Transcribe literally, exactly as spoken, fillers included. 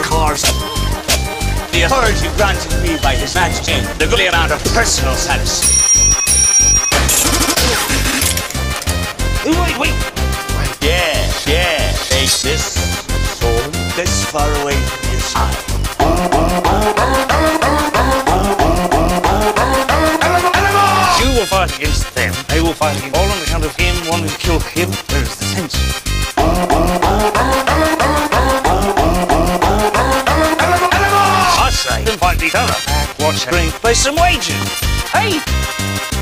course. The authority granted me by His Majesty, the good amount of personal satisfaction. Wait, wait! Yeah, yeah, take this sword this far away from your side. You will fight against them. They will fight against all on account of him wanting to kill him. Where is the sense? I say, then fight each other. Watch, bring, play some wages. Hey!